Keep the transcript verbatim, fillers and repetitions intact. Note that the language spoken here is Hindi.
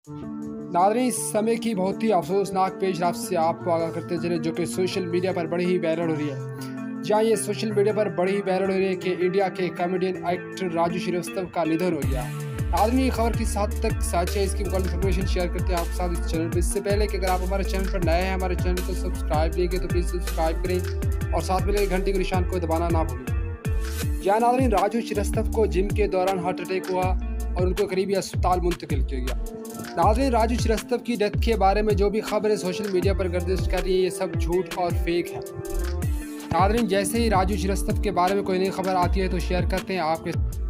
नादरीन, इस समय की बहुत ही अफसोसनाक पेशरफ्त से आपको आगाह करते चले जो कि सोशल मीडिया पर बड़ी ही वायरल हो रही है। जहाँ ये सोशल मीडिया पर बड़ी ही वायरल हो रही है कि इंडिया के कॉमेडियन एक्टर राजू श्रीवास्तव का निधन हो गया। नादरीन, ये खबर किस हद तक सच है इसकी मुकम्मल इन्फॉर्मेशन शेयर करते हैं आपके साथ इस चैनल पर। इससे पहले कि अगर आप हमारे चैनल पर नए हैं, हमारे चैनल को सब्सक्राइब नहीं किए तो प्लीज़ सब्सक्राइब करें और साथ में लगे घंटे के निशान को दबाना ना भूलें। जहाँ नादरीन, राजू श्रीवास्तव को जिम के दौरान हार्ट अटैक हुआ और उनको करीबी अस्पताल मुंतकिल किया गया। नाज़रीन, राजू श्रीवास्तव की डेथ के बारे में जो भी खबरें सोशल मीडिया पर गर्दिश कर रही है ये सब झूठ और फेक है। नाज़रीन, जैसे ही राजू श्रीवास्तव के बारे में कोई नई खबर आती है तो शेयर करते हैं आपके